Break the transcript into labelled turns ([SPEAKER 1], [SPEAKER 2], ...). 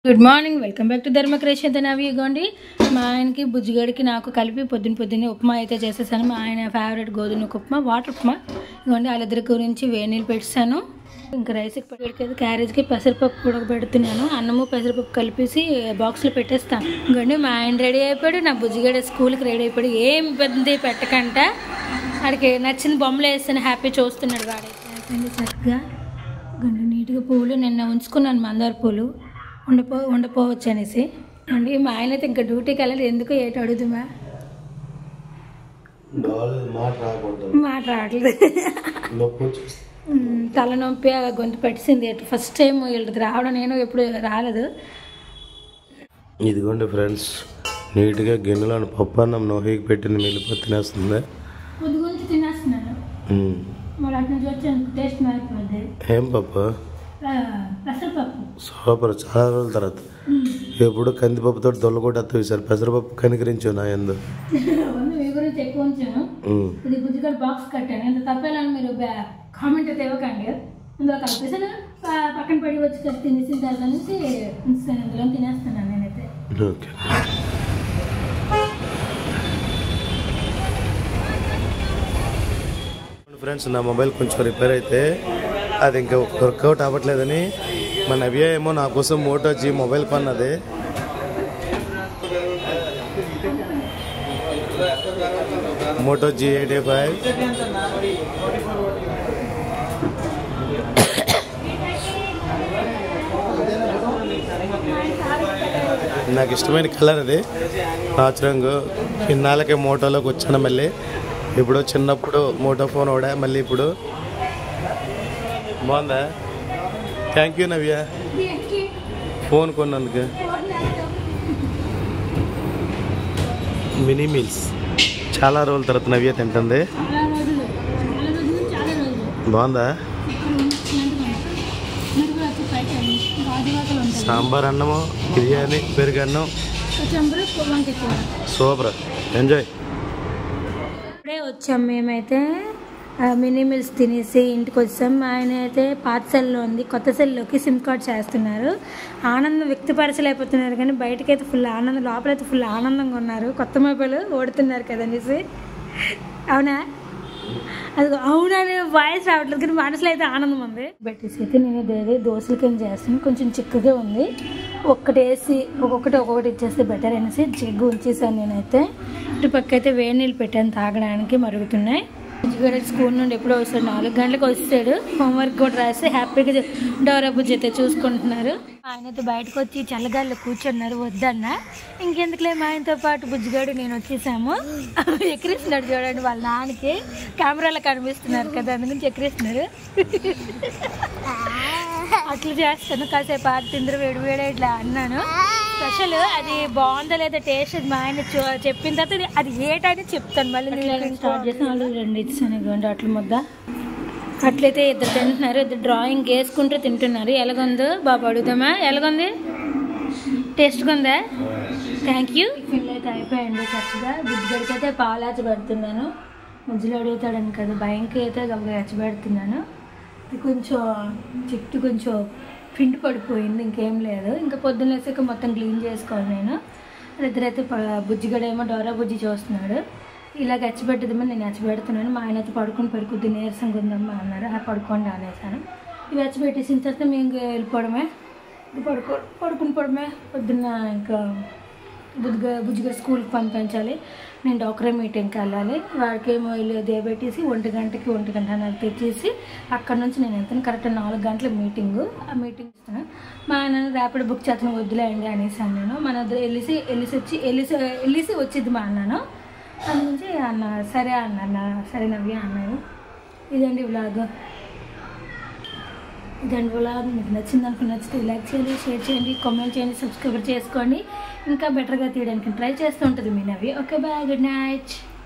[SPEAKER 1] Good morning, welcome back to Dharma creation నవి. ఇగోండి మా ఆయనకి బుజ్జిగడికి నాకు కలిపి పొద్దున్నే ఉప్మా అయితే చేసేసాను. మా ఆయన ఫేవరెట్ గోధుమ ఉప్మా, వాటర్ ఉప్మా. ఇగోండి వాళ్ళిద్దరి గురించి వేడి నీళ్ళు పెట్టాను. ఇంకా రైస్కి పెడితే క్యారేజ్కి పెసరపప్పు ఉడకబెడుతున్నాను. అన్నము పెసరపప్పు కలిపేసి బాక్స్లో పెట్టేస్తాను. ఇగోండి మా ఆయన రెడీ అయిపోయాడు, నా బుజ్జిగడ స్కూల్కి రెడీ అయిపోయాడు. ఏం ఇబ్బంది పెట్టకంట, వాడికి నచ్చిన బొమ్మలు వేస్తాను, హ్యాపీ చూస్తున్నాడు వాడైతే చక్కగా. ఇగోండి నీట్గా పువ్వులు నిన్న ఉంచుకున్నాను, మందార పూలు ఉండపోవచ్చు అనేసి. అండి మా ఆయన అయితే ఇంకా డ్యూటీకి వెళ్ళాలి. ఎందుకు ఏటి అడుగుతుమా, మాట రావట్లేదు, తలనొప్పి గొంతు పెట్టింది. ఫస్ట్ టైం వీళ్ళకి రావడం, నేను ఎప్పుడు రాలేదు.
[SPEAKER 2] ఇదిగోండి ఫ్రెండ్స్, నీట్గా గిన్నెలో పప్పు అన్నం నోహికి పెట్టింది, మిల్లిపోయి తినేస్తుంది.
[SPEAKER 1] పొద్దు గురించి తినేస్తున్నాను, మరి అటు నుంచి వచ్చి టేస్ట్ మారిపోద్ది.
[SPEAKER 2] ఏం పప్పు?
[SPEAKER 1] పెసరపప్పు.
[SPEAKER 2] సూపర్, చాలా రోజుల తర్వాత. ఎప్పుడు కందిపప్పుతో దొల్లగొట్టేస్తావు, ఈసారి పెసరపప్పు కనికరించు నా ఎందు.
[SPEAKER 1] మీ గురించి ఎక్కువ ఉంచాను. ఇది బుజ్జిగడ బాక్స్ కట్టాను. ఎంత తప్పేలని మీరు కామెంట్ అయితే ఇవ్వకండి. అందులో కలిపేసాను, పక్కన పడి వచ్చి తినేసిన తర్వాత నుంచి అందులో తినేస్తున్నాను నేనైతే.
[SPEAKER 2] ఓకే ఫ్రెండ్స్, నా మొబైల్ కొంచెం రిపేర్ అయితే అది ఇంకా వర్కౌట్ అవ్వట్లేదని మా నవ్య ఏమో నా కోసం మోటో జీ మొబైల్ కొన్నది. Moto G 85. నాకు ఇష్టమైన కలర్ అది, నాచు రంగు. ఇన్నాళ్ళకే మోటోలోకి వచ్చాను మళ్ళీ. ఇప్పుడు చిన్నప్పుడు మోటో ఫోన్ కూడా, మళ్ళీ ఇప్పుడు బాగుందా? థ్యాంక్ యూ నవ్య, ఫోన్ కొన్నందుకు. మినీ మీల్స్ చాలా రోజుల తర్వాత నవ్య తింటుంది. బాగుందా? సాంబార్ అన్నము, బిర్యానీ, పెరుగు అన్నం, సూపర్, ఎంజాయ్.
[SPEAKER 1] ఇప్పుడే వచ్చాం మేమైతే, మినీ మిల్స్ తినేసి ఇంటికి వచ్చాం. ఆయన అయితే పాత సెల్లో ఉంది, కొత్త సెల్లోకి సిమ్ కార్డ్ చేస్తున్నారు. ఆనందం వ్యక్తపరచలేకపోతున్నారు, కానీ బయటకైతే ఫుల్ ఆనందం, లోపలైతే ఫుల్ ఆనందంగా ఉన్నారు. కొత్త మొబైల్ ఓడుతున్నారు కదనేసి. అవునా? అది అవునని వాయిస్ రావట్లేదు, కానీ మనసులో అయితే ఆనందం ఉంది. పెట్టేసి అయితే నేను ఇదే దోశలకి ఏం చేస్తాను, కొంచెం చిక్కగా ఉంది. ఒక్కొక్కటి ఇచ్చేస్తే బెటర్ అనేసి చిగ్గు ఉంచేసాను నేనైతే. ఇటు పక్క అయితే వేడి నీళ్ళు పెట్టాను తాగడానికి, మరుగుతున్నాయి. స్కూల్ నుండి ఎప్పుడో వస్తాడు, 4 గంటలకు వస్తాడు. హోంవర్క్ కూడా రాస్తే హ్యాపీగా డోరా బుజ్జి అయితే చూసుకుంటున్నారు. ఆయన అయితే బయటకు వచ్చి చల్లగాల్లో కూర్చున్నారు. వద్దన్నా ఇంకెందుకులే, మా ఆయనతో పాటు బుజ్జిగాడు నేను వచ్చేసాము. ఎక్కిరిస్తున్నాడు చూడండి, వాళ్ళ నాన్నకి కెమెరాలో కనిపిస్తున్నారు కదా, అందుకని ఎక్కిరిస్తున్నారు. అట్లా చేస్తాను. కాసేపు ఆడుతుందరు వేడి ఇట్లా అన్నాను. స్పెషల్ అది బాగుందా లేదా టేస్ట్, అది మా ఆయన చెప్పిన తర్వాత అది ఏటని చెప్తాను. మళ్ళీ స్టార్ట్ చేసిన వాళ్ళు 2 ఇచ్చాను. అట్ల ముద్ద అట్లయితే ఇద్దరు తింటున్నారు. ఇద్దరు డ్రాయింగ్ వేసుకుంటూ తింటున్నారు. ఎలాగుందో బాబు అడుగుదామా? ఎలాగుంది? టేస్ట్గా ఉందా? Thank you. ఫిల్ అయితే అయిపోయాయండి చక్కగా. బుజ్జిగడికి అయితే పాలాచి పెడుతున్నాను. మధ్యలో అడుగుతాడని కదా భయంకి అయితే గచ్చి పెడుతున్నాను. ఇది కొంచెం చెట్టు కొంచెం పిండి పడిపోయింది, ఇంకేం లేదు. ఇంకా పొద్దున్న వేసాక మొత్తం క్లీన్ చేసుకోవాలి నేను. ఇద్దరైతే బుజ్జిగడేమో డోరా బుజ్జి చూస్తున్నాడు. ఇలా గచ్చిపెట్టేదేమో నేను గచ్చిపెడుతున్నాను. మా ఆయన అయితే పడుకుని పెరుగుద్ది, నీరసంగా ఉందమ్మా అన్నారు. పడుకోండి అనేసాను. ఇవి గచ్చిపెట్టేసిన తర్వాత మేము వెళ్ళిపోవడమే, పడుకుని పోవడమే. పొద్దున్న ఇంకా బుజ్జిగా స్కూల్కి పంపించాలి. నేను డాక్టర్ మీటింగ్కి వెళ్ళాలి. వాడికి ఏమో దేబెట్టేసి 1 గంటకి తెచ్చేసి అక్కడ నుంచి నేను వెళ్తాను. కరెక్ట్ 4 గంటల మీటింగు. ఆ మీటింగ్ ఇస్తాను. మా ఆయన ర్యాపిడ్ బుక్ చేస్తాను, వద్దులేండి అనేసాను నేను. మన వెళ్ళేసి వచ్చింది మా అన్నాను. దాని నుంచి అన్న సరే అన్న, సరే నవ్య అన్నాను. ఇదండి వ్లాగ్. మీకు నచ్చితే లైక్ చేయండి, షేర్ చేయండి, కామెంట్ చేయండి, సబ్స్క్రైబ్ చేసుకోండి. ఇంకా బెటర్గా తీయడానికి ట్రై చేస్తూ ఉంటుంది మీ Navya. Okay, bye, good night.